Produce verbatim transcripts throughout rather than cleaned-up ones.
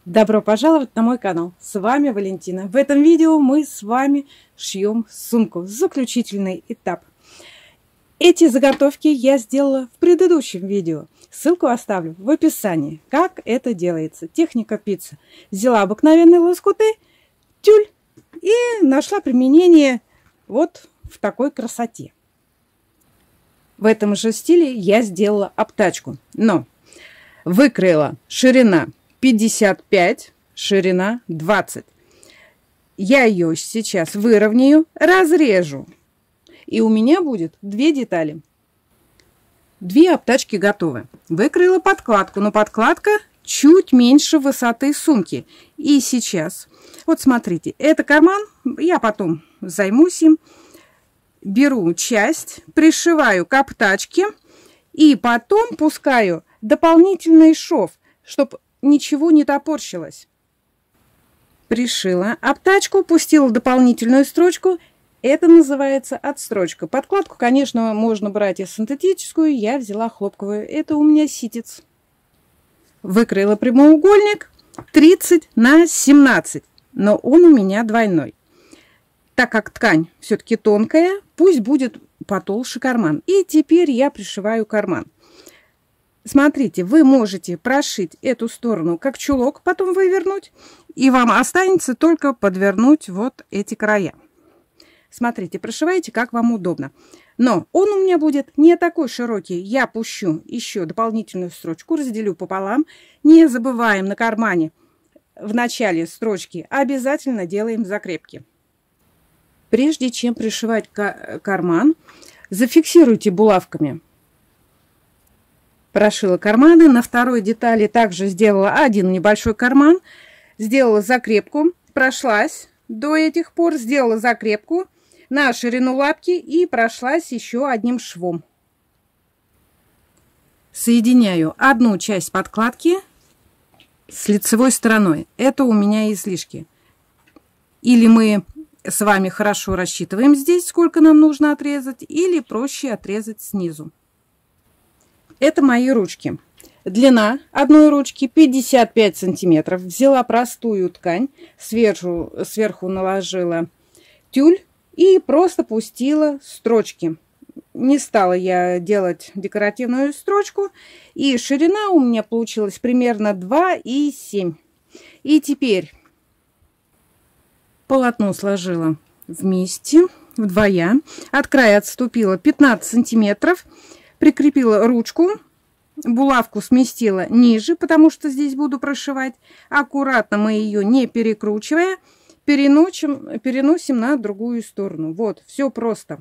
Добро пожаловать на мой канал. С вами Валентина. В этом видео мы с вами шьем сумку. Заключительный этап. Эти заготовки я сделала в предыдущем видео. Ссылку оставлю в описании. Как это делается. Техника пицца. Взяла обыкновенные лоскуты, тюль и нашла применение вот в такой красоте. В этом же стиле я сделала обтачку. Но выкроила ширина пятьдесят пять, ширина двадцать. Я ее сейчас выровняю, разрежу. И у меня будет две детали. Две обтачки готовы. Выкроила подкладку, но подкладка чуть меньше высоты сумки. И сейчас, вот смотрите, это карман, я потом займусь им. Беру часть, пришиваю к обтачке и потом пускаю дополнительный шов, чтобы ничего не топорщилось. Пришила обтачку, пустила дополнительную строчку. Это называется отстрочка. Подкладку, конечно, можно брать и синтетическую. Я взяла хлопковую. Это у меня ситец. Выкроила прямоугольник тридцать на семнадцать. Но он у меня двойной. Так как ткань все-таки тонкая, пусть будет потолще карман. И теперь я пришиваю карман. Смотрите, вы можете прошить эту сторону как чулок, потом вывернуть, и вам останется только подвернуть вот эти края. Смотрите, прошивайте, как вам удобно. Но он у меня будет не такой широкий. Я пущу еще дополнительную строчку, разделю пополам. Не забываем на кармане в начале строчки обязательно делаем закрепки. Прежде чем пришивать карман, зафиксируйте булавками. Прошила карманы. На второй детали также сделала один небольшой карман. Сделала закрепку. Прошлась до этих пор. Сделала закрепку на ширину лапки и прошлась еще одним швом. Соединяю одну часть подкладки с лицевой стороной. Это у меня излишки. Или мы с вами хорошо рассчитываем здесь, сколько нам нужно отрезать, или проще отрезать снизу. Это мои ручки. Длина одной ручки пятьдесят пять сантиметров. Взяла простую ткань, сверху, сверху наложила тюль и просто пустила строчки. Не стала я делать декоративную строчку. И ширина у меня получилась примерно два и семь. И теперь полотно сложила вместе, вдвоя. От края отступила пятнадцать сантиметров. Прикрепила ручку, булавку сместила ниже, потому что здесь буду прошивать. Аккуратно мы ее не перекручивая, переносим, переносим на другую сторону. Вот, все просто.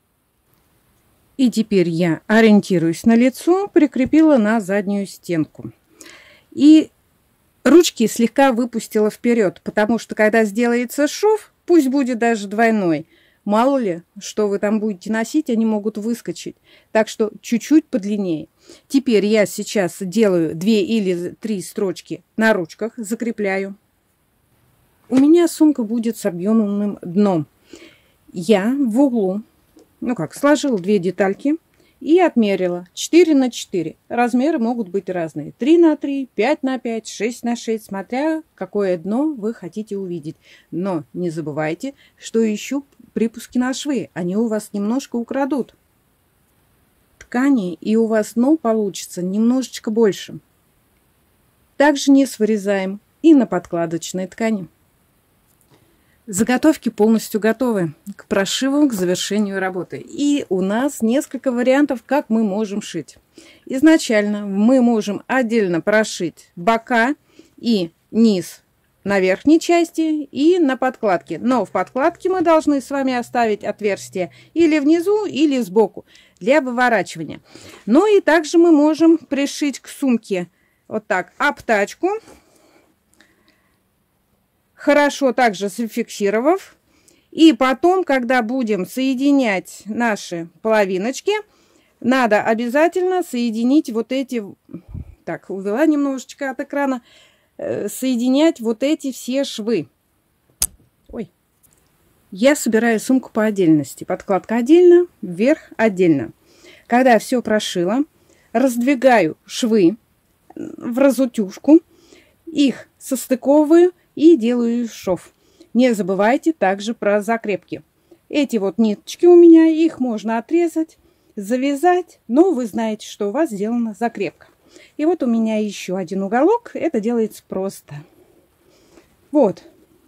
И теперь я ориентируюсь на лицо, прикрепила на заднюю стенку. И ручки слегка выпустила вперед, потому что когда сделается шов, пусть будет даже двойной, мало ли, что вы там будете носить, они могут выскочить. Так что чуть-чуть подлиннее. Теперь я сейчас делаю две или три строчки на ручках, закрепляю. У меня сумка будет с объемным дном. Я в углу, ну как, сложила две детальки и отмерила четыре на четыре. Размеры могут быть разные. три на три, пять на пять, шесть на шесть, смотря какое дно вы хотите увидеть. Но не забывайте, что еще припуски на швы. Они у вас немножко украдут ткани, и у вас дно получится немножечко больше. Также низ вырезаем и на подкладочной ткани. Заготовки полностью готовы к прошиву, к завершению работы. И у нас несколько вариантов, как мы можем шить. Изначально мы можем отдельно прошить бока и низ на верхней части и на подкладке. Но в подкладке мы должны с вами оставить отверстие или внизу, или сбоку для выворачивания. Ну и также мы можем пришить к сумке вот так обтачку. Хорошо также зафиксировав. И потом, когда будем соединять наши половиночки, надо обязательно соединить вот эти... Так, увела немножечко от экрана. Соединять вот эти все швы. Ой. Я собираю сумку по отдельности. Подкладка отдельно, вверх отдельно. Когда все прошила, раздвигаю швы в разутюжку их состыковываю и делаю шов. Не забывайте также про закрепки. Эти вот ниточки у меня, их можно отрезать, завязать, но вы знаете, что у вас сделана закрепка. И вот у меня еще один уголок. Это делается просто. Вот.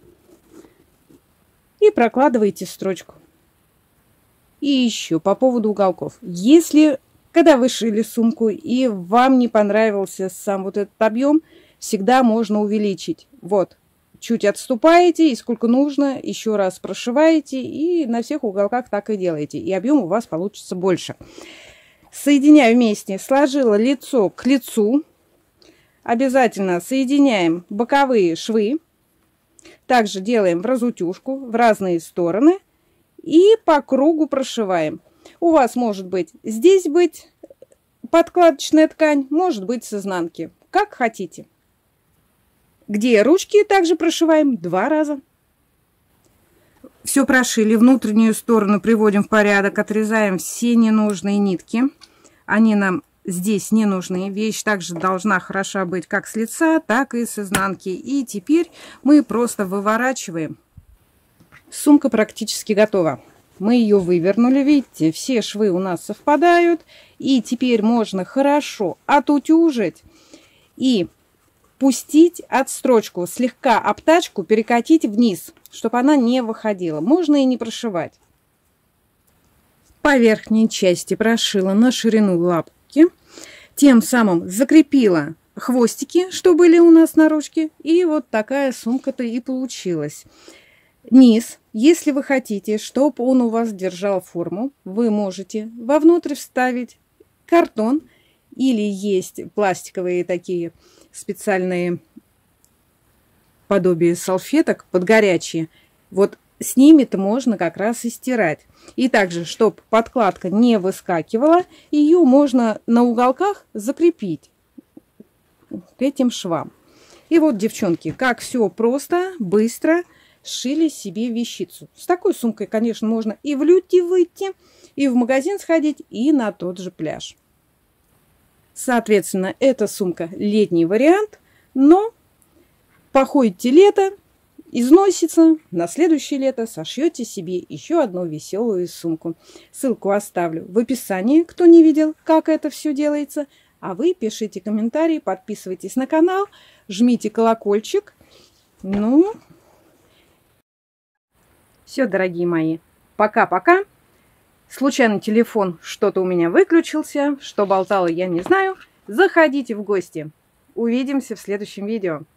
И прокладываете строчку. И еще по поводу уголков. Если, когда вы шили сумку и вам не понравился сам вот этот объем, всегда можно увеличить. Вот. Чуть отступаете, и сколько нужно, еще раз прошиваете, и на всех уголках так и делаете. И объем у вас получится больше. Соединяю вместе. Сложила лицо к лицу. Обязательно соединяем боковые швы. Также делаем в разутюжку в разные стороны. И по кругу прошиваем. У вас может быть здесь быть подкладочная ткань, может быть с изнанки. Как хотите. Где ручки также прошиваем два раза. Все прошили, внутреннюю сторону приводим в порядок, отрезаем все ненужные нитки. Они нам здесь не нужны. Вещь также должна хороша быть как с лица, так и с изнанки. И теперь мы просто выворачиваем. Сумка практически готова. Мы ее вывернули, видите, все швы у нас совпадают. И теперь можно хорошо отутюжить и пустить отстрочку, слегка обтачку перекатить вниз, чтобы она не выходила. Можно и не прошивать. По верхней части прошила на ширину лапки. Тем самым закрепила хвостики, что были у нас на ручке. И вот такая сумка-то и получилась. Низ, если вы хотите, чтобы он у вас держал форму, вы можете вовнутрь вставить картон. Или есть пластиковые такие специальные подобие салфеток под горячие. Вот с ними-то можно как раз и стирать. И также, чтобы подкладка не выскакивала, ее можно на уголках закрепить к этим швам. И вот, девчонки, как все просто, быстро сшили себе вещицу. С такой сумкой, конечно, можно и в люти выйти, и в магазин сходить, и на тот же пляж. Соответственно, эта сумка летний вариант, но походите лето, износится, на следующее лето сошьете себе еще одну веселую сумку. Ссылку оставлю в описании, кто не видел, как это все делается. А вы пишите комментарии, подписывайтесь на канал, жмите колокольчик. Ну, все, дорогие мои, пока-пока. Случайно телефон что-то у меня выключился. Что болтала, я не знаю. Заходите в гости. Увидимся в следующем видео.